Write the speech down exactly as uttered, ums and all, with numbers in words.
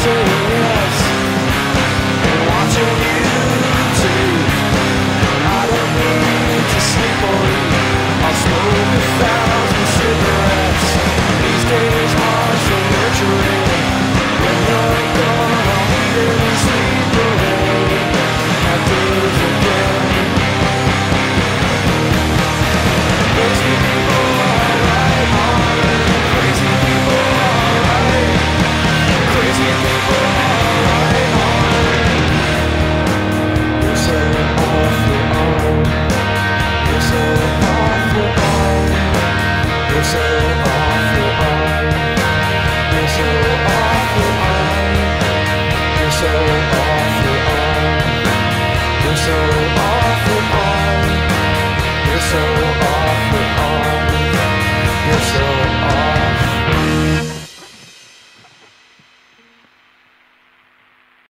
saying yes and watching you too. I don't need to sleep or eat. I'll smoke a thousand cigarettes. These days are so nurturing. When you're gone, I'll eat and sleep away my days again. Crazy people are right on. Crazy people are right. Crazy people are right on. You're so awful on. You're so awful on. You're so awful on. You're so awful on. You're so awful on. You're so awful on. You're so awful on.